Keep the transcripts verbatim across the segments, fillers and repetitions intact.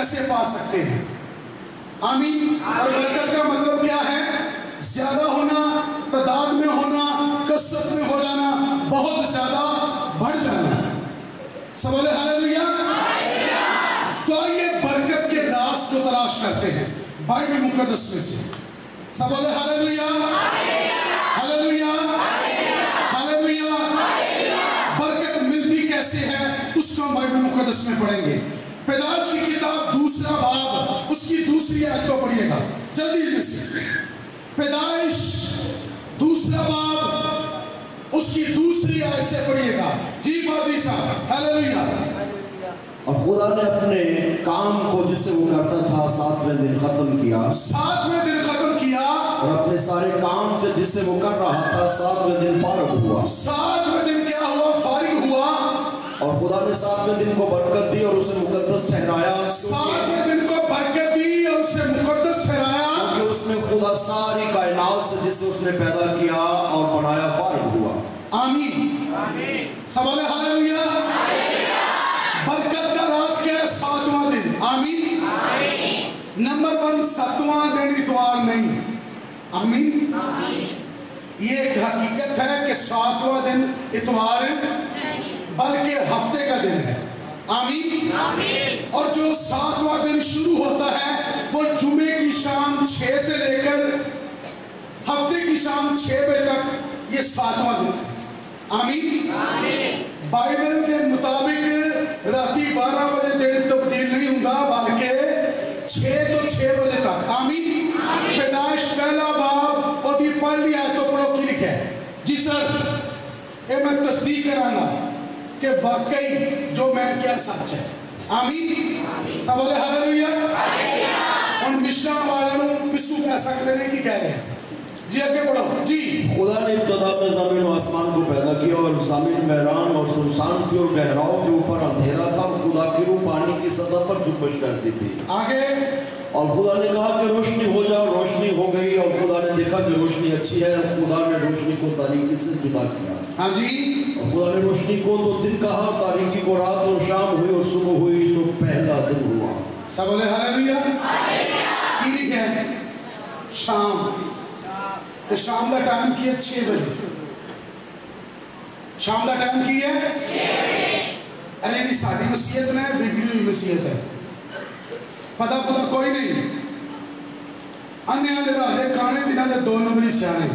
कैसे पा सकते हैं। आमीन। और बरकत का मतलब क्या है? ज्यादा होना, तादाद में होना, कसरत में हो जाना, बहुत ज्यादा बढ़ जाना। सब बोले हालेलुया। तो ये बरकत के राज को तलाश करते हैं बाइबल मुकद्दस में से। सब बोले हालेलुया, हालेलुया, हालेलुया। बरकत मिलती कैसे है उसको हम बाइबल मुकद्दस में पढ़ेंगे। पैदाइश की किताब दूसरा बाब उसकी दूसरी आयत को पढ़िएगा जल्दी से। पैदाइश दूसरा बाब उसकी दूसरी आयत से पढ़िएगा। जी पादरी साहब, हालेलुया। और खुदा ने अपने काम को जिसे वो करता था सातवें दिन खत्म किया, सातवें दिन खत्म किया। और अपने सारे काम से जिसे वो कर रहा था सातवें दिन फारिग हुआ। सातवें दिन क्या हुआ? फारिग हुआ। और खुदा ने सातवें दिन को बरकत दी और उसे मुकद्दस ठहराया। सातवें दिन को बरकत दी और उसे मुकद्दस ठहराया क्योंकि उसमें खुदा सारी कायनात से जिसे उसने पैदा किया और बनाया फारिग हुआ। आमीन, आमीन। सब बोले हालेलुया। बरकत का राज क्या है? सातवां दिन। आमीन, आमीन। नंबर वन, सातवां दिन इतवार नहीं। आमीन, आमीन। ये एक हकीकत है कि सातवां दिन इतवार बल्कि हफ्ते का दिन है। आमीन, आमीन। और जो सातवां दिन शुरू होता है वो जुमे की शाम छह से लेकर हफ्ते की शाम छह बजे तक, ये सातवां दिन है। आमीन, आमीन। बाइबल के मुताबिक राती बारह बजे दिन तब्दील नहीं होगा बल्कि छह तो छह बजे तक। आमीन। पैदाइश पहला बाब और पहली आयत तो पढ़ो की लिखा है। जी सर, ये मैं तस्दीक करांगा कि वाकई जो मैं क्या सच है। आमीन। सब बोले हालेलुया। और मिश्रा वाले पिस्सू कह सकते हैं कि कह रहे हैं। जी आगे बढ़ो। जी, खुदा ने इब्तिदा में ज़मीन और आसमान को पैदा किया और ज़मीन मैदान और सुनसान थी और गहराओं के ऊपर अंधेरा था। खुदा की रूह पानी की सतह पर जुम्बिश करती थी। आगे, और खुदा ने कहा कि रोशनी हो जाओ, रोशनी हो गई। और खुदा ने देखा कि रोशनी अच्छी है। और खुदा ने रोशनी को तारीकी से जुदा किया। हाँ जी। और खुदा ने रोशनी को तो दिन कहा, तारीकी को रात, और शाम हुई और सुबह हुई, सो पहला दिन हुआ। सब बोले हालेलुया। की लिखा है? शाम। तो शाम का टाइम की है छह बजे। शाम का टाइम की है अरे साड़ी मसीहत में बिगड़ी हुई मसीहत है। पता पता कोई नहीं। अन्य अन्य राजे खाने दिना दे दो नंबरी सियाने।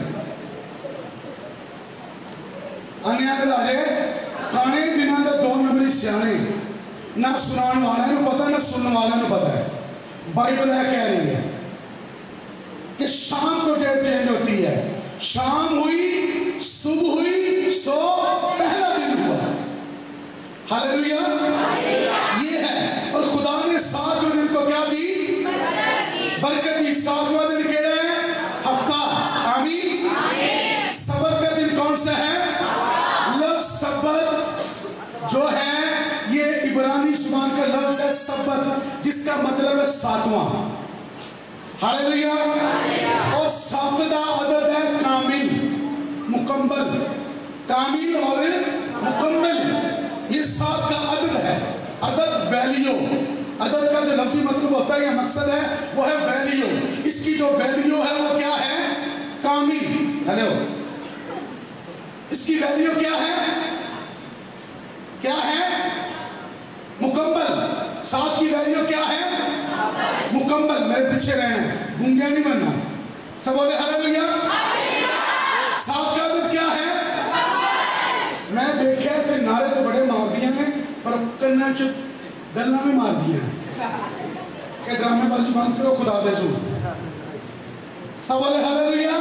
अन्य अन्य राजे खाने दिना दे दो नंबरी सियाने। ना सुनाने वाले को पता ना सुनने वाले को पता है। बाइबल है कह रही है कि शाम को डेट चेंज होती है। शाम हुई, सुबह हुई, सो पहला दिन हुआ। हालेलुया। ये है। और खुदा ने सातवें दिन को क्या दी? बरकत दी। सातवां दिन केड़ा है? हफ्ता। आमीन। सबत का दिन कौन सा है? लफ्ज सबत जो है ये इब्रानी जुबान का लफ्ज है सबत, जिसका मतलब है सातवां। हालेलुया। और सात का अदद है कामिल, मुकम्मल। कामिल और मुकम्मल ये सात का अदद है। अदद वैल्यू, अदद का जो लफ्ज़ी मतलब होता है या मकसद है वो है वैल्यू। इसकी जो वैल्यू है वो क्या है? कामिल। हेलो, इसकी वैल्यू क्या है? क्या है? मुकम्मल। सात की वैल्यू क्या है? मुकम्मल। मेरे पीछे रहना, गूंगा नहीं बनना। सब बोले हालेलुया। सात का अदद क्या है? मैं देखा थे नारे तो बड़े मार दिए ने पर कन्ना च गल्ला में मार दिया। ये ड्रामेबाजी बंद करो, खुदा दे सो। सब बोले हालेलुया।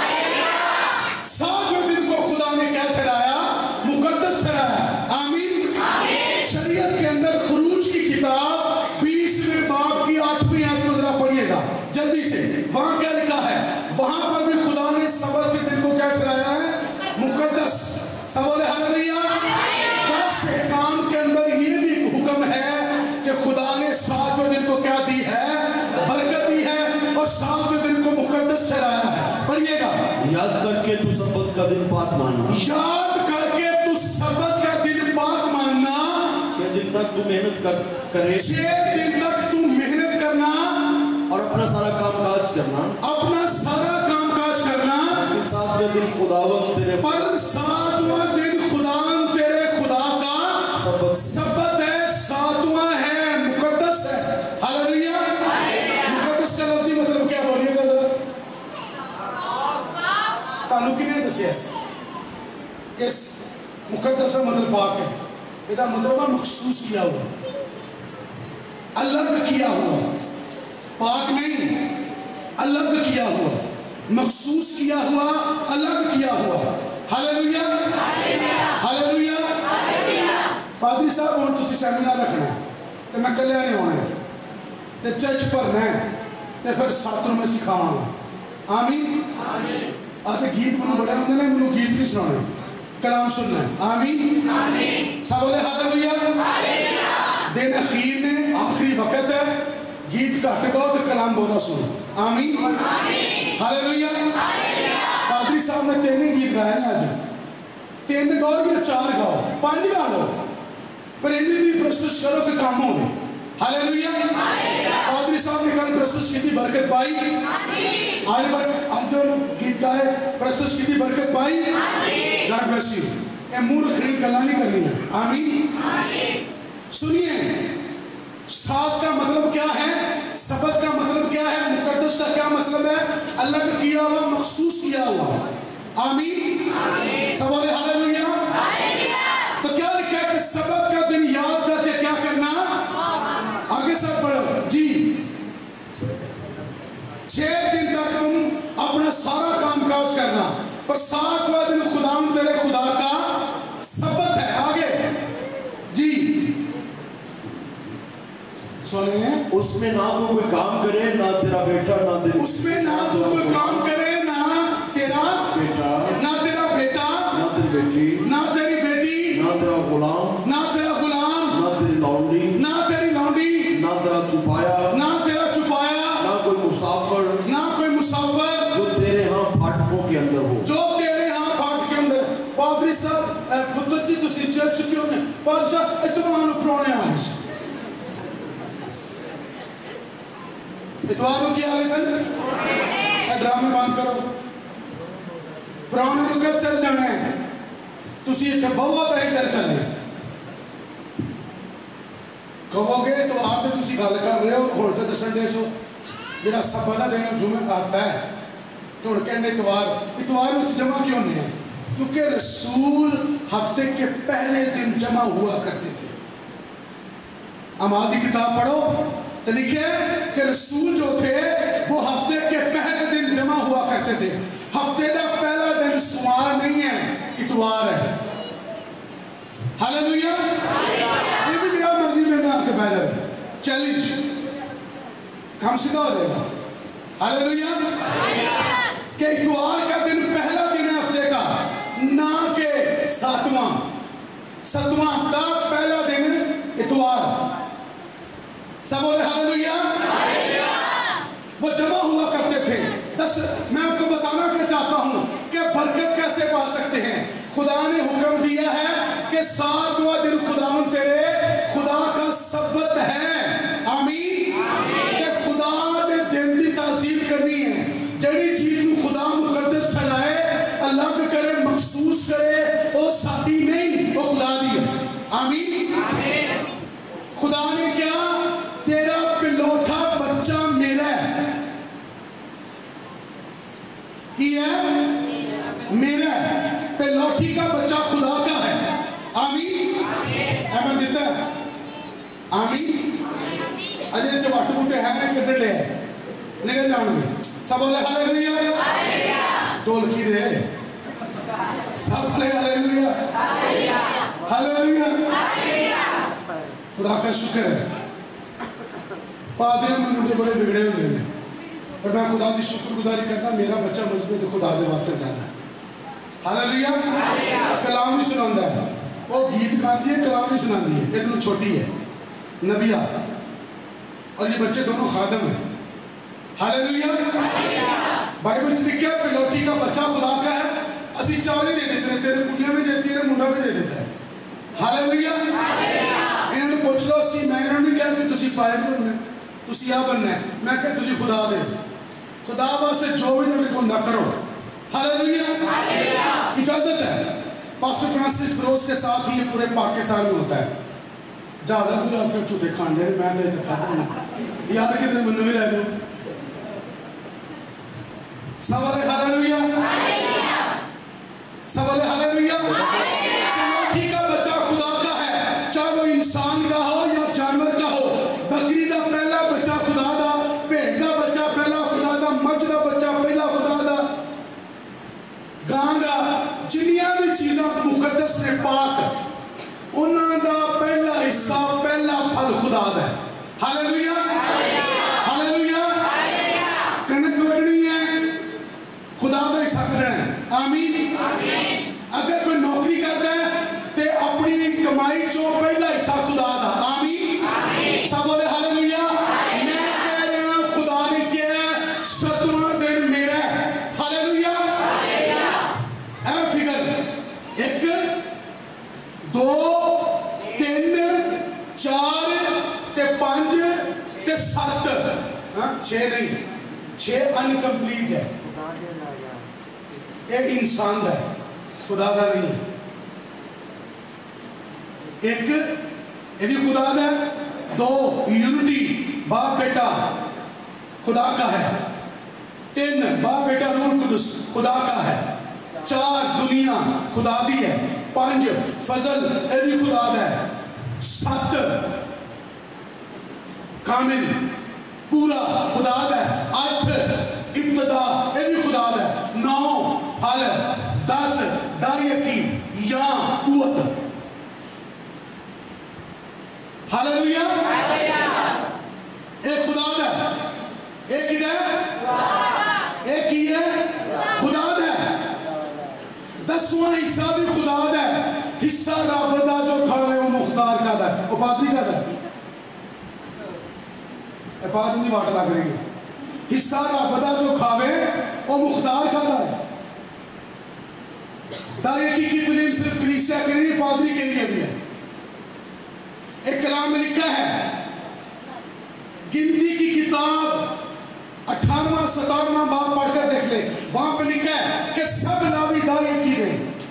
सातवें दिन को खुदा ने क्या ठहराया? मुकद्दस ठहराया। आमीन। शरीयत के अंदर खुरूज की किताब बीसवें बाब की आठवीं आयत को जरा पढ़िएगा जल्दी से। वहां क्या लिखा है? वहां पर भी खुदा ने सबत के दिन को क्या ठहराया है? मुकद्दस। सब बोले हालेलुया। दस काम के अंदर ये भी हुक्म है कि खुदा ने सातवें दिन को क्या दी है? बरकत दी है और सातवें दिन को मुकद्दस ठहराया है। पढ़िएगा। याद करके तू सबत का दिन पाक मानना। याद करके तू सबत का दिन पाक मानना। छह दिन तक तू मेहनत कर करे छह दिन तक तू मेहनत करना और अपना सारा काम काज करना, अपना सारा काम काज करना, सातवें दिन खुदावंद तेरे पर सातवां दिन खुदावंद तेरे खुदा का सबत सबत है, सातवां है, मुकद्दस है। हालेलुया। मुकद्दस का लफ्ज़ी मतलब क्या बोलिएगा जरा? तानु किने दसिया इस मुकद्दस का मतलब पाक है, इसका मतलब है मखसूस किया हुआ, अलग किया हुआ, पाक नहीं, अलग किया हुआ, मखसूस किया हुआ, अलग किया हुआ। Hallelujah, hallelujah. पादरी साहब हम तुसी सेमिनार रखना है तो मैं कल नहीं होना है तो चर्च भरना है तो फिर सातों में सिखावांगा। आमीन। आते गीत मैंने बड़े होंगे ना, मैंने गीत नहीं सुनाने, कलाम सुनना है। आमीन। सब बोले हालेलुया। दिन अखीर ने आखिरी वक्त है, गीत घट गाओ तो कलाम बोला सुनो। आमीन। हालेलुया। पादरी साहब ने तीन गीत गाए हैं आज, तीन गाओ या चार गाओ, पांच गा लो, पर इन्हें भी प्रस्तुत करो कि काम हो। हालेलुया। पादरी साहब ने कल प्रस्तुत की थी, बरकत पाई। आज बर आज गीत गाए, प्रस्तुत की थी, बरकत पाई। God bless you. ये मुंह रखने की गल्ला नहीं करनी है। आमीन। सुनिए, सात का मतलब क्या है, सबत का मतलब क्या है, मुकद्दस का क्या मतलब है? अलग किया हुआ, मखसूस किया हुआ। आमीन। सब बोले हालेलुया। तो क्या लिखा है कि सबत का दिन याद करके क्या करना? आगे सब पढ़ो जी। छह दिन तक तुम अपना सारा काम काज करना, पर सातवां दिन खुदाम तेरे खुदा का सबत है। आगे जी सुनिए, उसमें ना तो कोई काम करे, ना तेरा बेटा, ना तेरी उसमें ना तो कोई काम करे, ना तेरा बेटा, ना तेरा बेटा, ना तेरी बेटी, ना तेरी बेटी, ना तेरा गुलाम, ना तेरा गुलाम, ना तेरी लौंडी, ना तेरी लौंडी, ना तेरा चुपाया, ना तेरा चुपाया, ना कोई मुसाफिर, ना कोई मुसाफिर जो तेरे यहाँ फाटकों के अंदर हो, जो तेरे यहाँ फाटक के अंदर। पादरी साहब पुत्र जी तुसी चर्च क्यों ने पादरी साहब इतवार ਨੂੰ ਪਰੌਣੇ ਆਏ ਸੀ, इतवार को क्या आए सन? ड्रामे बंद करो, पराने को कब चल जाना है? तुसी इतने बहुत है चल चलने कहोगे तो आप तो तुसी गल कर रहे हो, हुण तो दसन दे सो जेड़ा सबत दा दिन जुमे आता है तो हुण कहने इतवार, इतवार में जमा क्यों नहीं है? क्योंकि रसूल हफ्ते के पहले दिन जमा हुआ करते थे। अमाल की किताब पढ़ो तो लिखे कि रसूल जो थे वो हफ्ते के पहले दिन जमा हुआ करते थे। हफ्ते का पहला दिन सोमवार नहीं है, इतवार है। हालेलुया। ये भी मेरा मर्जी में आपके पहले चैलेंज काम सीधा हो जाएगा। हालेलुया। कि इतवार का दिन पहला दिन है हफ्ते का, ना के सातवां। सातवां हफ्ता पहला दिन इतवार। सब बोले हालेलुया। वो जमा हुआ करते थे। दस मैं आपको बताना क्या चाहता हूं कि बरकत कैसे पा सकते हैं। खुदा ने हुक्म दिया है कि सातवां दिन खुदा तेरे खुदा का सबत है। आमीन। कि खुदा दे दिन की ताज़ीम करनी है, जड़ी चीज को खुदा मुकद्दस ठहराए, अलग करे, मखसूस करे, वो साथी नहीं, वो खुदा दी है। आमीन। खुदा ने क्या, तेरा पिलोठा बच्चा मेरा है, की है मेरा है। पिलोठी का बच्चा खुदा का है। आमीन। एमन देता है। आमीन। अजय चवाट बूटे है ना कितने ले निकल जाओगे। सब बोले हालेलुया। ढोलकी दे सब बोले हालेलुया। हालेलुया। खुदा का शुक्र है। पादरियों में मुझे बड़े बिगड़े हुए हैं, पर मैं खुदा की शुक्रगुजारी करता, मेरा बच्चा मजबूत खुदा के वास्ते डाला है। हालेलुया। कलाम भी सुनाता है, वो गीत गाती है, कलाम भी सुनाती है। ये दोनों छोटी है नबिया, और ये बच्चे दोनों खादम है। हालेलुया। बाइबल से लिखा है पिलोठी का बच्चा खुदा का है। असि चावल दे देते हैं, तेरे कुड़ियां भी देती है, मुंडा भी दे देता है। हालेलुया। इन्होंने इंस्पायर बनना है, तुसी आ बनना है। मैं क्या तुसी खुदा दे खुदा वास्ते जो भी तेरे को ना करो। हालेलुया, इजाजत है। पास्टर फ्रांसिस फिरोज के साथ ही ये पूरे पाकिस्तान में होता है। ज्यादा तो आजकल झूठे खाने मैं तो खाता हूँ यार, कितने मन भी ले दो सवाल। हालेलुया, सवाल। हालेलुया, ठीक है, बच्चा खुदा का है, चाहे वो इंसान का हो या जानवर का हो। बकरी का पहला बच्चा खुदा दा, भेड़ का बच्चा पहला खुदा दा, मझ का बच्चा पहला खुदा दा, गां का, जिन्नियां भी चीज़ां मुकद्दस ने पाक उन्हां दा पहला हिस्सा पहला फल खुदा दा है। Hallelujah, hallelujah. कनक वढ़नी है, खुदा का हिस्सा करना है। आमीन। अगर कोई नौकरी करता है तो अपनी कमाई चो पहला हिस्सा खुदा दा। आमीन। सब बोले हालेलुया। मैं कह रहा खुदा ने किया है सतवां दिन मेरा है। हालेलुया। ऐ फिगर एक दो तीन चार ते पांच ते सत्त, हाँ छे नहीं, छे अनकंप्लीट है। एक इंसान का है, खुदा का नहीं। एक ये भी खुदा का है, दो यूनिटी बाप बेटा खुदा का है, तीन बाप बेटा रूह कुदस खुदा का है, चार दुनिया खुदा दी है, पांच फजल ये भी खुदा का है, सात कामिल पूरा खुदा का है, आठ इब्तदा ये भी खुदा का है, नौ फल, दस दायकी या कुवत। हालेलुया। एक खुदा का, एक इधर, एक ही है खुदा का। दसवां हिस्सा भी खुदा का, हिस्सा रब दा जो खावे वो मुख्तार का दा, वो पादरी का दा। ए बात नहीं बात लग रही है। हिस्सा रब दा जो खावे वो मुख्तार का दा है। दायकी की तालीम सिर्फ कलीसिया के लिए, पादरी के लिए भी है। एक कलाम में लिखा है, गिनती की किताब अठारहवां सतारहवां बाब पढ़कर देख ले, वहां पर लिखा है कि सब लावी दायकी दे।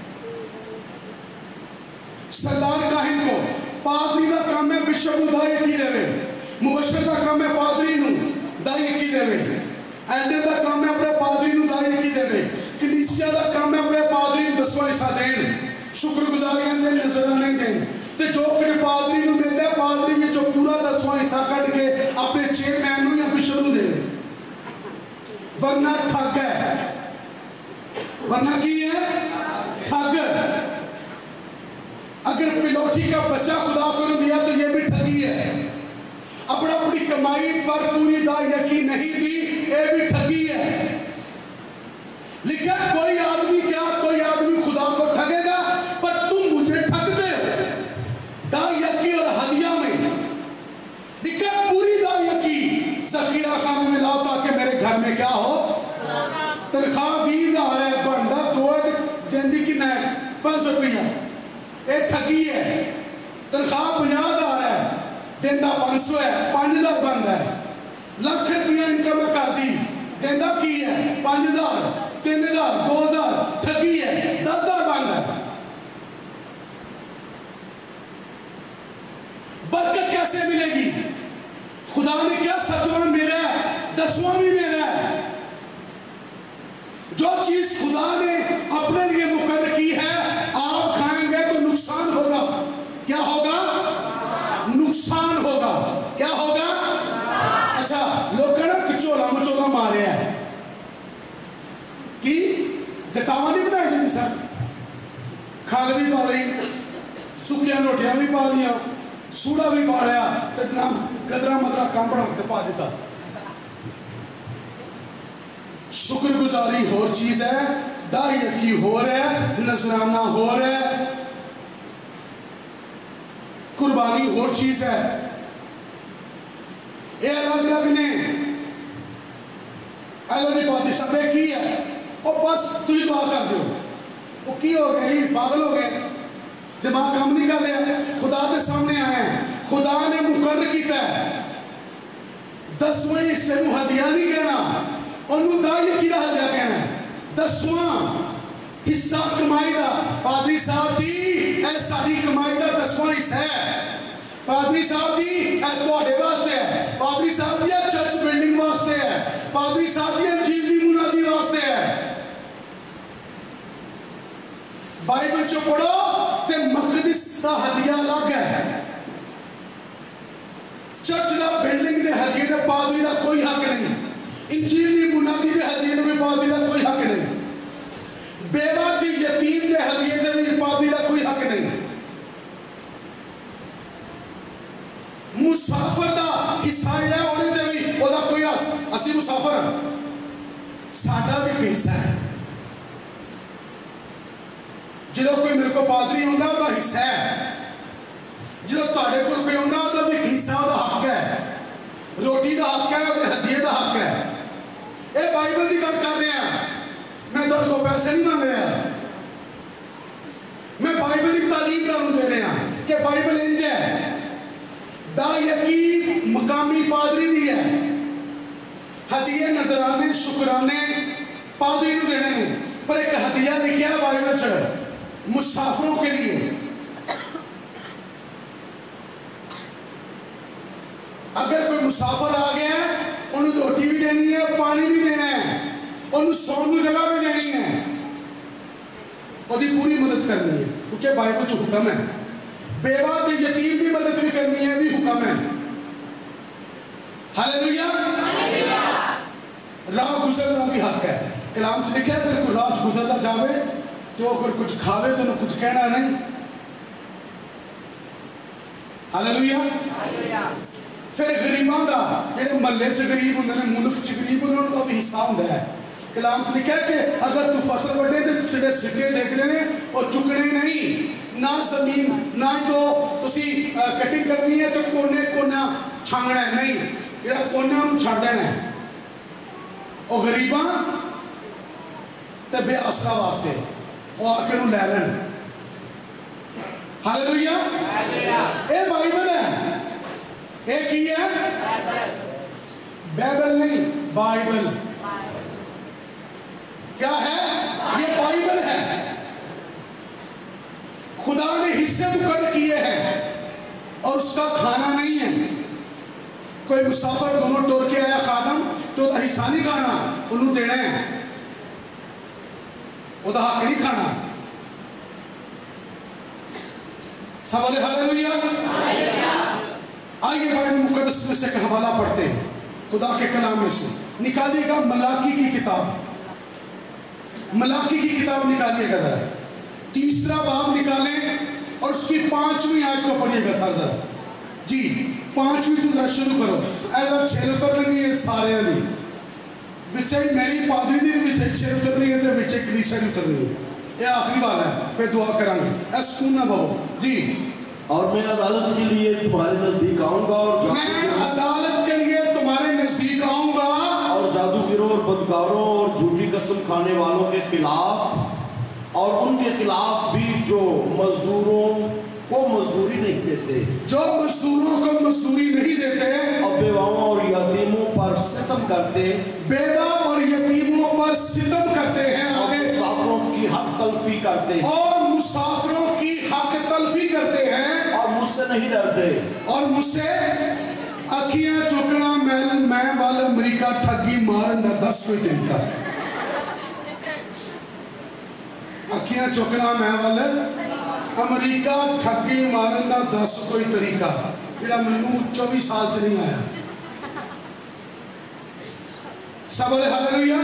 सरदार काहिन को पादरी का काम है बिशप नूं दायकी देवे, मुबशर का काम है पादरी नूं दायकी देवे, एल्डर का काम है अपने पादरी नूं दायकी देवे, कलीसिया का काम है अपने पादरी नूं दसवां हिस्सा देन, शुक्रगुजारियां देन, नजराने देन। ते जो कि पादरी नूं देंदा है, पादरी विचों पूरा दसवां हिस्सा कट के अपने चेयरमैन नूं या बिशप नूं दे, वरना ठग है। वरना की है? ठग। अगर पिलोठी का बच्चा खुदा को दिया तो ये भी ठगी है। अपना अपनी कमाई पर पूरी दायकी नहीं दी, ये भी ठगी है। लिखा कोई आदमी क्या कोई आदमी खुदा को ठगेगा, पर तुम मुझे ठगते हो दायकी और हदिया में। लिखा पूरी दायकी जखीरा खाने में लाओ ताकि मेरे घर में क्या हो, तनख्वाह बीस हजार है बनता दो दिन की कितना है पाँच सौ रुपया, ये ठगी है। तनख्वाह पचास हजार है दिन का पाँच सौ है, पाँच हजार बनता है। लख रुपया इनकम है कर दी, दिन का की है पाँच हजार, तीन हजार, दो हजार, ठगी है, दस हजार बनता है। बरकत कैसे मिलेगी? खुदा ने क्या सतवां मेरा है, दसवां भी मेरा है। जो चीज खुदा ने अपने लिए मुकर्रर की है, आप खाएंगे तो नुकसान होगा। क्या होगा? नुकसान होगा। क्या होगा? अच्छा, लोग कहना किचोला मचोला मारे है कि गतावा नहीं बनाई जी सर, खल भी पा ली, सुखिया रोटियां भी पा लिया, सूड़ा भी पा लिया, तो जनाब कदरा मदरा काम बना के पा देता। शुक्रगुजारी होर चीज है, दायकी हो रहा है, नजराना हो रहा है, कुर्बानी होर चीज है। ये अलग अलग ने अलग बात की है, और बस तुझे दुआ कर दो, वो की हो गए, पागल हो गए, दिमाग काम नहीं कर रहा। खुदा के सामने आए हैं, खुदा ने मुकर्रर किया है दसवें हिस्से को हदिया नहीं कहना, उन्होंने दाई की हदिया कहना। दसवां हिस्सा कमाई का पादरी साहब जी, यह सारी कमाई का दसवां हिस्सा है। पादरी साहब जी यह तुहाडे वास्ते है, पादरी साहब जी यह चर्च बिल्डिंग वास्ते है, पादरी साहब जी अंजील दी मुनादी वास्ते है। बाइबल चो पढ़ो ते मकदस का हदिया अलग है। चर्च का बिल्डिंग के हदिये का पादरी का कोई हक नहीं, इंजील दी मुनादी के हदिये का पादरी का कोई हक नहीं, बेवा की यतीम के हदिये का भी पादरी का कोई हक नहीं। मुसाफिर का हिस्सा है होने से भी ओदा कोई असी मुसाफिर साडा भी हिस्सा है। जो कोई मेरे को पादरी आंदा ओदा हिस्सा है, जो तुहाडे कोल कोई आंदा ओदा भी हिस्सा, ओदा हक है, रोटी का हक है, ओदे हदिये का हक है। ये बाइबल की गल कर रहे हैं, मैं तुहाडे को पैसे नहीं मांग रहा, मैं बाइबल की तालीम तुहानू दे रहा कि बाइबल इंज है। दा यकीन मकामी पादरी दी है, हदिये नजराने शुक्राने पादरी को देने हैं, पर एक हदिया लिखा है बाइबल च मुसाफिरों के लिए। अगर कोई मुसाफिर आ गया है, उन्हें रोटी भी देनी है, पानी भी देना है, उन्हें सोने की जगह भी देनी है, उसकी पूरी मदद करनी है, क्योंकि बाइबल च हुक्म है। बेवा के यतीम की मदद भी करनी है, भी हुक्म है। हालेलुया। राह गुजरना भी हक है। कलाम च लिखा है अगर कोई राह गुजरता जावे तो अगर कुछ खावे तो कुछ कहना नहीं। हालेलुया। फिर गरीबां दा जेडे महल्ले च गरीब होंदे ने, मुल्क च गरीब उन्हां दा भी हिस्सा हुंदा है। कलाम च लिखा है कि अगर तू फसल वड्डे तो सिरे सिक्के देखदे ने और चुकने नहीं, ना जमीन ना तो तुसी कटिंग करनी है तो कोने कोना छांगना है, नहीं जेड़ा कोना उन्हें छड़ देना है। और गरीबां ते बेअसरा वास्ते वो आके नु लै लैन। हालेलुया। ये बाइबल है, ये की है? बाइबल नहीं, बाइबल क्या है? ये बाइबल है। खुदा ने हिस्से मुकर्रर किए हैं और उसका खाना नहीं है। कोई मुसाफिर दोनों टोर के आया खादम तो हिस्सा नहीं खाना, उन्होंने देना है, उदा हक नहीं खाना। सवाल हालेलुया। आइए बाइबल मुकद्दस में से एक हवाला पढ़ते हैं, खुदा के कलाम में से निकालिएगा मलाकी की किताब, मलाकी की किताब निकालिएगा जरा, तीसरा बाब निकालें और उसकी पांचवी आयत को पढ़िएगा सर जरा जी, पांचवी से जरा शुरू करो। ऐसा छेल उतर लगी है सारे दी विचे मेरी पादरी दी विचे छेल उतर रही है तो विचे कलीसिया की उतर रही है। ये आखिरी बात है, फिर दुआ करेंगे। ऐसा सुनना बाबू जी। और मैं अदालत के लिए तुम्हारे नजदीक आऊंगा और मैं अदालत के लिए तुम्हारे नजदीक आऊंगा और जादूगरों और बदकारों और झूठी कसम खाने वालों के खिलाफ और उनके खिलाफ भी जो मजदूरों को मजदूरी नहीं देते, जो मजदूरों को मजदूरी नहीं देते और बेवाओं और यतीमों पर सितम करते, बेवा और यतीमों पर सितम करते हैं, आगे मुसाफिरों की हक तलफी करते हैं और मुसाफिरों की हक तलफी करते हैं और मुझसे नहीं डरते और मुझसे अखियां चुकना मैं मैं वाले अमेरिका ठगी मारन दा दस कोई तरीका, अखियां चुकना मैं वाले अमेरिका ठगी मारन दा दस कोई तरीका जेड़ा मैनू चौबीस साल च नहीं आया। सब बोले हालेलुया।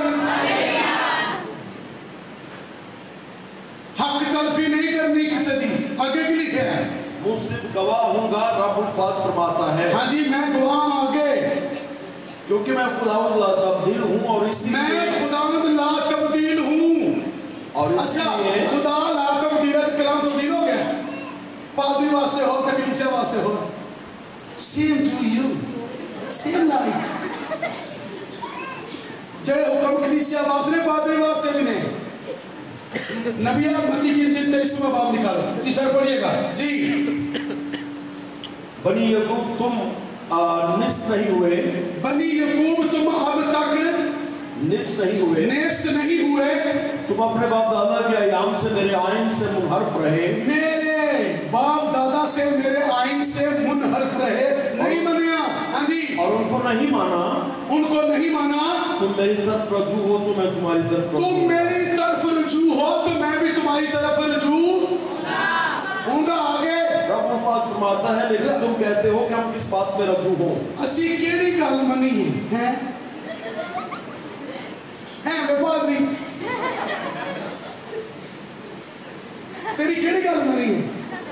हक तलफी नहीं करनी किसी दी, आगे की लिखे है मुझसे गवाह हूँगा, रब फाज फरमाता है। हाँ जी, मैं गवाह आगे, क्योंकि मैं खुदावंद ला तब्दील हूँ और इसी मैं खुदावंद ला तब्दील हूँ और अच्छा खुदा ला तब्दील कलाम तब्दील हो गया, पादरी वास्ते हो कलीसिया वास्ते हो, same to you same like जेड़े हुक्म कलीसिया वास्ते ने पादरी वास्ते भी नहीं। नबी मत्ती की इंजील तेईसवां बाब निकालो, तीसरा पढ़िएगा जी। बनी यकूब तुम निस्त नहीं हुए, बनी यकूब तुम अब तक निस्त नहीं हुए, नेस्त नहीं हुए, तुम अपने बाप दादा के अयाम से मेरे आइन से मुनहरफ रहे, मेरे बाप दादा से मेरे आइन से मुनहरफ रहे, नहीं माना। हाँ जी, और उनको नहीं माना, उनको नहीं माना। तुम मेरी तरफ रजू हो तो मैं तुम्हारी तरफ रजू तुम मेरी तरफ रुजू हो तो मैं भी तुम्हारी तरफ रुजू होऊंगा। आगे रब मुफाज फरमाता है, लेकिन तुम कहते हो कि हम किस बात में रजू हो। असी केड़ी गल मनी है हैं हैं वे पादरी, तेरी केड़ी गल मनी है?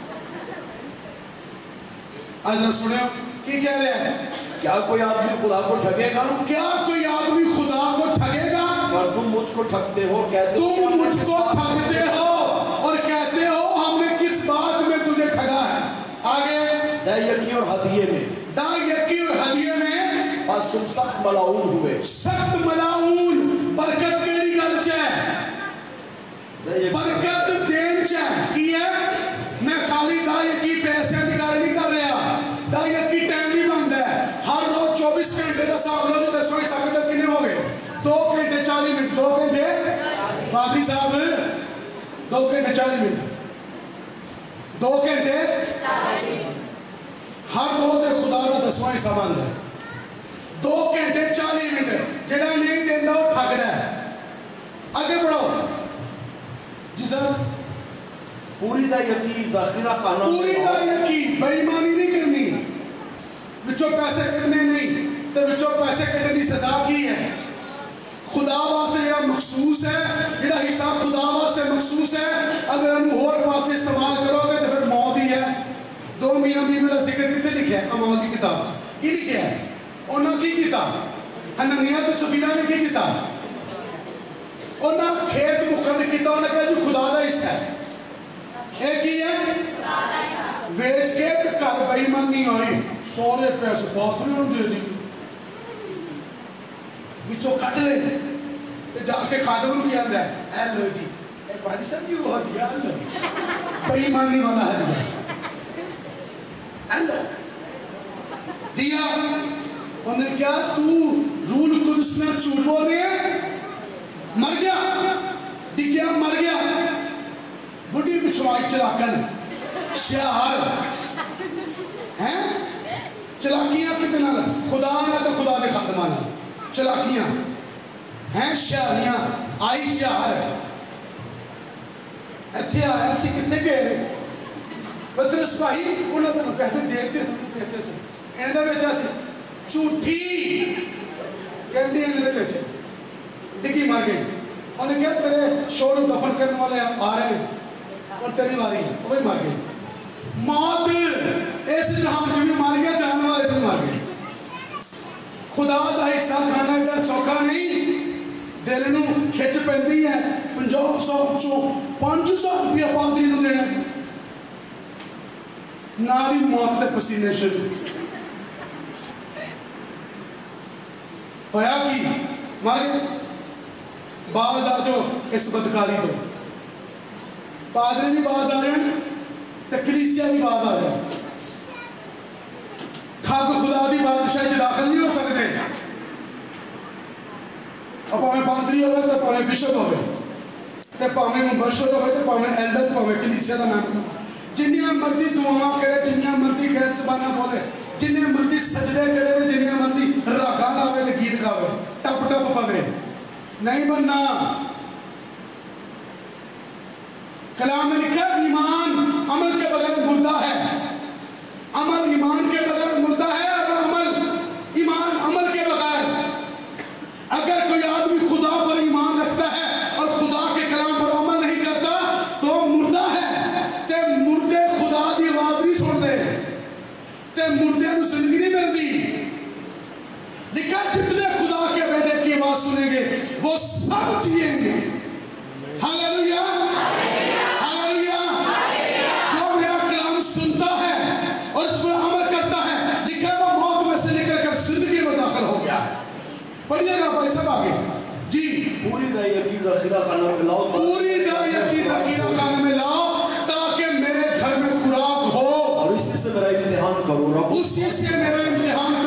आज सुनियो की कह रहा है, क्या कोई आदमी खुदा को ठगेगा? क्या कोई आदमी खुदा को ठगेगा? और तुम मुझको ठगते हो, कहते हो तुम मुझको ठगते हो और कहते हो हमने किस बात में तुझे ठगा है। आगे दयकी और हदिये में, दायकी और हदिये में बस तुम सख्त मलाऊन हुए। सख्त मलाऊन बरकत केड़ी गल च है? बरकत देन च की है। मैं खाली दायकी पैसे की गल नहीं कर रहा, दायकी टाइम भी बनता है। हर रोज चौबीस घंटे का हिसाब लो तो दसो हिसाब कितने कितने हो गए? दो घंटे चालीस मिनट, दो घंटे पादरी साहब, दो घंटे चालीस मिनट, दो घंटे हर रोज खुदा का दसवां हिस्सा बनता है। दो घंटे चालीस मिनट जेड़ा नहीं देता वो ठगदा है। आगे बढ़ो जी सर। पूरी दयकी ज़ाखिरा खाना, पूरी दयकी, बेईमानी नहीं करनी, विचों पैसे कटने नहीं, तो विचों पैसे कटने की सजा की है। खुदा वास्ते जेड़ा मखसूस है, जेड़ा हिस्सा खुदा वास्ते मखसूस है, अगर हम होर पासे इस्तेमाल करोगे तो फिर मौत ही है। दो मियां बीवी का जिक्र कितने लिखा है? अमाल की किताब की लिखा है? उन्होंने की किताब हननिया तो सफीरा ने की किताब, उन्होंने खेत मुकर्रर किया, उन्होंने कहा जी खुदा का हिस्सा है, एक ही है वेच के तो घर बेईमानी आई, सोरे पैसे बाथरूम दे दी, बिचों कट ले तो जाके खादम क्या आंदा है, हेलो जी भाई साहब जी वो दिया बेईमानी वाला है, हेलो दिया। उन्हें क्या तू रूल कुदस ने झूठ बोल रहे मर गया, डिग्या मर गया, बुढ़ी पिछवाई चलाकन शहर हैं, चलाकियां कितना खुदा ना तो खुदा के खादमा ना चलाकियां हैं, शहरियां आई शहर इतने आया सी कितने गए पतरस भाई उन्होंने पैसे देते देते थे इन्हें बेचा सी झूठी कहती इन्हें बेचे डिग्गी मार गई। उन्हें क्या तेरे शोर दफन करने वाले आ रहे हैं और तेरी बारी है, वो भी मार गई। मौत इस जहां च भी मार गया, जाने वाले भी मार गए। खुदा का हिस्सा खाना इतना सौखा नहीं, दिल नूं खिच पैंदी है। पंजाह सौ चो पांच सौ रुपया पादरी नूं देना, नाल ही मौत के पसीने शुरू होया कि मर गए। बाज आ जाओ इस बदकारी तो, पादरी भी बाज आ रहे हैं तो कलीसिया भी बाज आ रहे हैं। ठग खुदा की बादशाह च दाखिल नहीं हो सकते, और भावें पादरी हो तो भावें बिशप हो तो भावें मुबशर हो तो भावें एल्डर भावें कलीसिया का मैंबर, जिन्नियां मर्जी दुआवां करे, जिन्नियां मर्जी खैर ज़बाना बोले, जिन्ने मर्जी सजदे करे, जिन्नियां मर्जी रागा लावे तो गीत गावे, टप टप पवे, नहीं बनना। कलाम में लिखा ईमान अमल के बगैर मुर्दा है, अमल ईमान के बगैर मुर्दा है, और अमल ईमान अमल के बगैर। अगर कोई आदमी खुदा पर ईमान रखता है और खुदा के कलाम पर अमल नहीं करता तो मुर्दा है। ते मुर्दे खुदा की आवाज नहीं सुनते, ते मुर्दे को जिंदगी नहीं मिलती। लिखा जितने खुदा के बेटे की आवाज सुनेंगे वो सब जिएंगे। Hallelujah, hallelujah. जो मेरा कलाम सुनता है और उस पर अमल करता है, लिखा वो मौत में से निकलकर जिंदगी में दाखिल हो गया। पढ़िएगा भाई सब आगे जी। पूरी दयकी ज़ख़ीरा खाना में लाओ, पूरी दयकी ज़ख़ीरा खाना में लाओ ताकि मेरे घर में खुराक हो, और इसी से मेरा इम्तिहान करो रब, उसी से मेरा इम्तिहान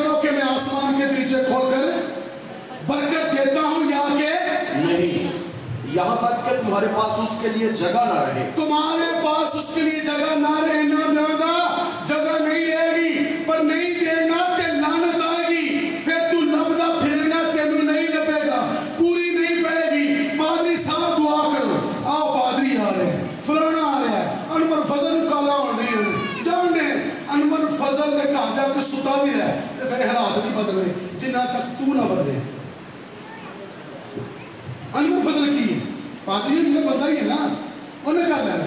तुझे खोलकर बरकत देता हूं या के नहीं, यहाँ तक कि तुम्हारे पास उसके लिए जगह ना रहे। तुम्हारे पास उसके लिए जगह ना रहे, ना देगा, जगह नहीं रहेगी, पर नहीं देगा ते लानत आएगी, फिर तू लबदा फिरेगा, तेनू नहीं लपेगा, पूरी नहीं पाएगी। पादरी साहब दुआ करो, आओ पादरी आ रहे हैं, फलाना आ रहा है, अनवर फजल काला हो रही है, जाने अनवर फजल ने कहा जाकर सुता भी रहा है, तेरे हालात नहीं बदले जिन्ना तक तू ना बदले। अनवर फजल की पादरी ने बंदा ही है ना, उन्हें कर लेना।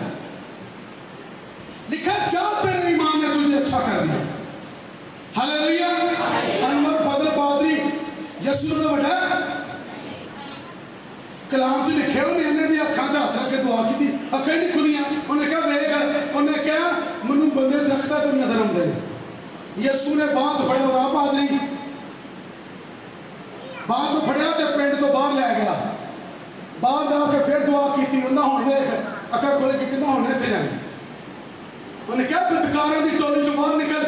लिखा जा तेरे ईमान ने तुझे अच्छा कर दिया। हालेलुया। अनवर फजल पादरी यसू ने बड़ा कलाम च लिखे, उन्हें भी अखा ते हाथ रख के दुआ की, अखा नहीं खुलियां, उन्हें कहा वेख, उन्हें कहा मनु बंदे दरख्ता तो नजर आते हैं। यसू ने बांह तो फड़िया और पादरी बांह तो फड़िया तो पिंड तो बाहर लै गया, बाहर जाके फिर दुआ की, उन्हें हुण देख अखा खोल के कितना हुण इत्थे जाए। उन्हें क्या बदकारों की टोली चो बाहर निकल,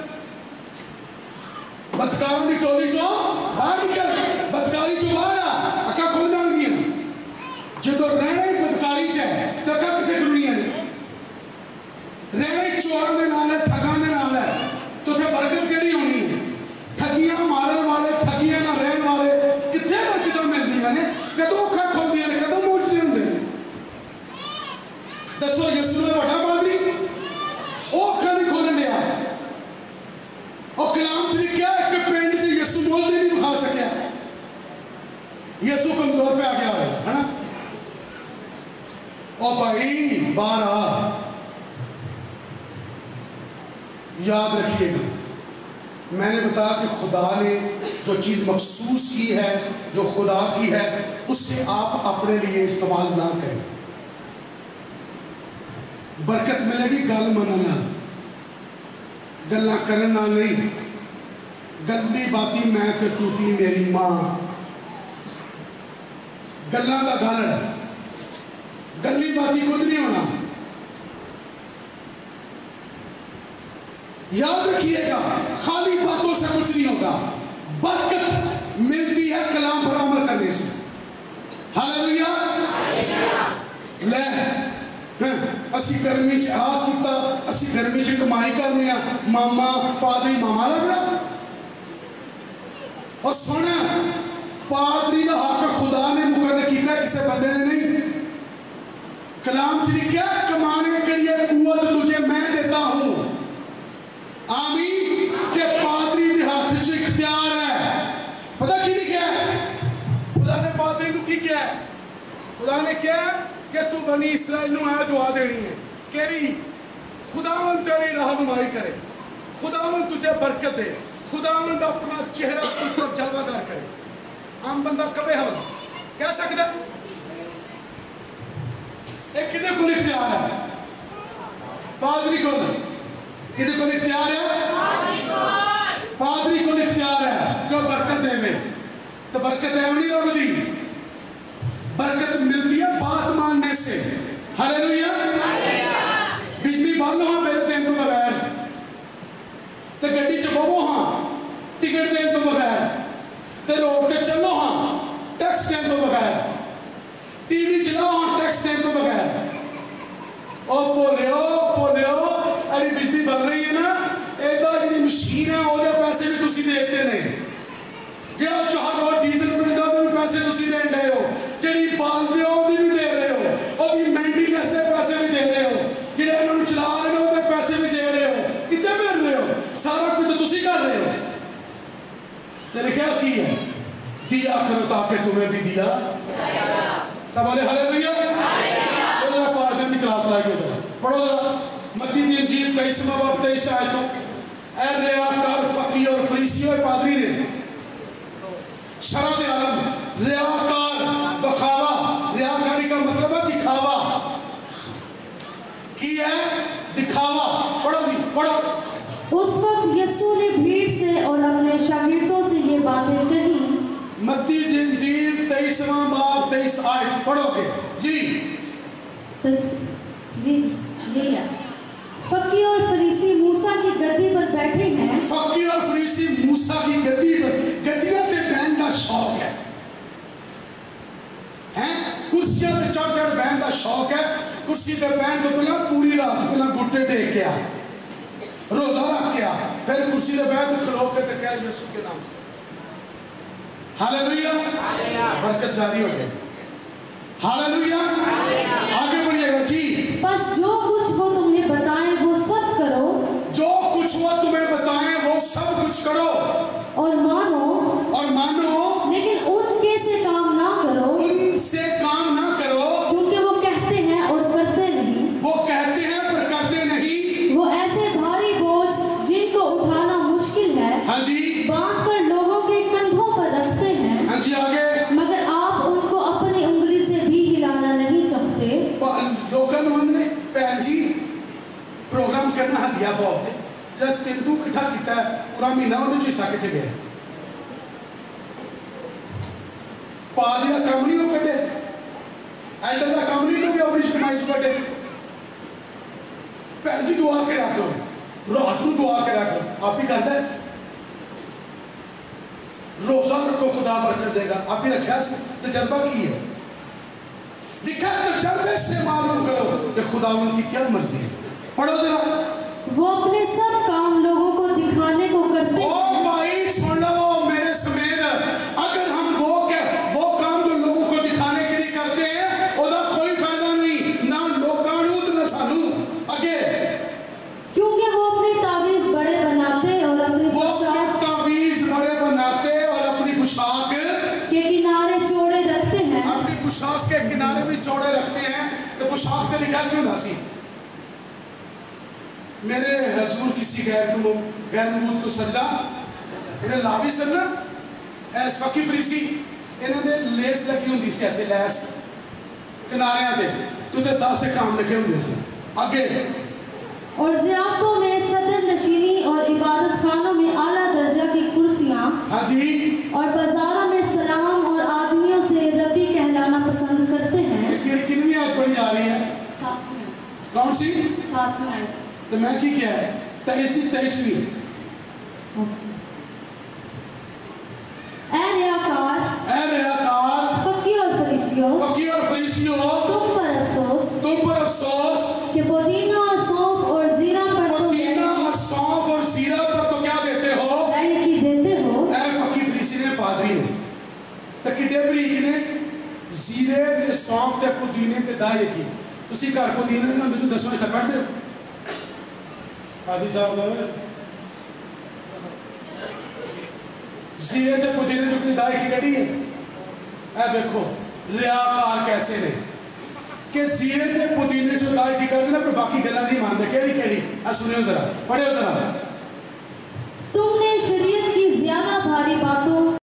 बदकारों की टोली चो बाहर निकल, बदकारी चो बाहर आ, अखा खुल जाएगी। जो रहना ही बदकारी च है तो अखा कितने खुलनियां ने, रहना ही चोरों के नाल है, ठगां दे नाल है, तो फिर बरकत केड़ी होनी है? ठगियां मारन वाले, ठगियां ना रहन वाले कितने बरकत मिलदियां ने, कदों अखा खुलदियां ने, कदों मुझसे हुंदे ने। दसो यसू ने वड्डा पादरी वो अखा नहीं खोलन दिया, और कलाम च लिखा कि पिंड च यसू मोजे नहीं दिखा सकिया, यसू कमजोर पे आ गया है ना। और भाई बाहर आ, याद रखिएगा मैंने बताया कि खुदा ने जो चीज मखसूस की है, जो खुदा की है, उससे आप अपने लिए इस्तेमाल ना करें। बरकत मिलेगी गल मनना, गल्ला करना नहीं। गंदी बाती मैं करतूती मेरी मां, गल्ला का गल, गली बाती कुछ नहीं होना। याद रखिएगा खाली बातों से कुछ नहीं होगा, बरकत मिलती है कलाम पर अमल करने से। हालेलुया। ले असी गर्मी च आ कीता, असी गर्मी च कमाई करने आ, मामा पादरी मामा लग रहा। और सुन पादरी का हक खुदा ने मुकर्रर किया, किसी बंदे ने नहीं। कलाम च लिखा कमाने के लिए कुव्वत तुझे मैं देता हूं, आमीन। के पादरी के हाथ च इख्तियार है। पता की लिखा है? खुदा ने पादरी को की किया? खुदा ने क्या कि तू बनी इसराइल नूं है दुआ देनी है, केड़ी? खुदावंद तेरी रहनुमाई करे, खुदावंद तुझे बरकत दे, खुदावंद अपना चेहरा तुझ पर जलवादार करे। आम बंदा कबे हवल कह सकता? एक किदे को इख्तियार है? पादरी को। किदे को इख्तियार है? पादरी को इख्तियार है क्यों बरकत दे में। तो बरकत है नहीं लगती, बरकत मिलती है बात मानने से। हालेलुया। बिजली बंद हो बिल देने तो बगैर, तो गड्डी च बवो हाँ टिकट देने तो बगैर, तो रोड पे चलो हाँ टैक्स देने तो बगैर, टीवी चलाओ हाँ टैक्स देने तो बगैर। ओ बोलियो बोलियो अरे बिजली बन रही है ना, ये तो जी मशीन है वो पैसे भी तुसी देते ने, जो चार रोज डीजल मिलता वो पैसे तुसी दे रहे हो, जी पालते हो वो भी दे रहे हो, और मेंटेनेंस के पैसे भी दे रहे हो, जो उन्होंने चला रहे हो वो पैसे भी दे रहे हो, कितने मिल रहे हो? सारा कुछ तो तुसी कर रहे हो। तेरे क्या की है? दिया करो ताकि तुम्हें भी दिया। सब बोले हालेलुया। जरा पादरी की क्लास लाइए जरा पढ़ो जरा मत्ती दी इंजील तेईसवां बाब तेईस आयतों। ए रियाकार फकीर और फरीसी और पादरी ने शरद आलम रियाकार बखावा, रियाकारी का मतलब है दिखावा की है, दिखावा। पढ़ो जी पढ़ो। उस वक्त यीशु ने भीड़ से और अपने शागिर्दों से ये बातें कही। मत्ती दी इंजील तेईसवां बाब तेईस आयत पढ़ोगे जी। जी जी ये है। फकीर और फरीसी मूसा की गद्दी पर बैठे हैं। फकीर और फरीसी मूसा की गद्दी पर, गद्दियां शौक है कुर्सी पे बैठ तो पहला पूरी रात पहला घुट्टे टेक के आ, रोजा रख के आ, फिर कुर्सी पे बैठ खलो के तो कह यीशु के नाम से हालेलुया, बरकत जारी हो गई। हालेलुया, आगे बढ़िएगा जी। बस जो कुछ वो तुम्हें बताएं वो सब करो, जो कुछ वो तुम्हें बताएं वो सब कुछ करो और मानो, और मानो, लेकिन उनके से काम ना करो, उनसे काम ना करो, क्योंकि वो कहते हैं और करते नहीं, वो कहते हैं पर करते नहीं। वो ऐसे भारी बोझ जिनको उठाना मुश्किल है हाँ जी, बांध कर लोगों के कंधों पर रखते हैं, हाँ जी, आगे। मगर आप उनको अपनी उंगली से भी हिलाना नहीं चाहते। लोगों ने भैन जी प्रोग्राम करना हदिया बहुत जब तेंदू इकट्ठा किया पूरा महीना उन्हें हिस्सा कितने गया पादी का काम नहीं हो कटे एल्डर का काम नहीं हो गया अपनी कमाई कटे भैन जी दुआ करा करो रात को दुआ करा करो आप ही करता है रोजा रखो खुदा बरकत देगा आप भी रखा तजर्बा की है लिखा तजर्बे से मालूम करो कि खुदा की क्या मर्जी है। पढ़ो जरा। वो अपने सब काम लोगों को दिखाने को करते ओ भाई सुन लो मेरे समेत अगर हम वो के वो काम जो लोगों को दिखाने के लिए करते हैं उसका कोई फायदा नहीं ना लोकानू ना सानू आगे क्योंकि वो अपनी तावीज बड़े बनाते और अपनी वो पोशाक तावीज बड़े बनाते और अपनी पोशाक के किनारे चौड़े रखते हैं। अपनी पोशाक के किनारे भी चौड़े रखते हैं तो पोशाक पे लिखा क्यों ना सी मेरे हजूर किसी गैर को गैर मौजूद को सजदा इन्हें लाभी सजना ऐस फकी फरीसी इन्हें दे लेस लगी हुंदी सी ते लेस किनारियां ते तू ते दस से काम लिखे हुंदे सी आगे और ज़ियाफ़तों में सदर नशीनी और इबादत खानों में आला दर्जा की कुर्सियां हाँ जी और बाजारों में सलाम और आदमियों से रबी कहलाना पसंद करते हैं। ये कितनी आज पढ़ी जा रही है साथियों कौन सी साथियों तो मैं की क्या है तेईसवीं तेईसवीं ऐ रियाकार ऐ रियाकार फकी और फरीसियों फकी और फरीसियों तुम पर अफसोस तुम पर अफसोस कि पुदीना और सौंफ और जीरा पर तो पुदीना और सौंफ और जीरा पर तो क्या देते हो दही देते हो। ऐ फकी फरीसी ने पादरी ने तो कितने बरीक ने जीरे ते सौंफ ते पुदीने ते दाई की तुसी घर पुदीने ना मुझे दसो ऐसा कर दे आदि साहब जीरे ते पुदीने जो अपनी दाई की कड़ी है ऐ देखो रियाकार कैसे ने कि जीरे ते पुदीने जो दाई की करते ना पर बाकी गल्ला नहीं मानते केड़ी केड़ी आ सुनियो जरा पढ़ियो जरा तुमने शरीयत की ज्यादा भारी बातों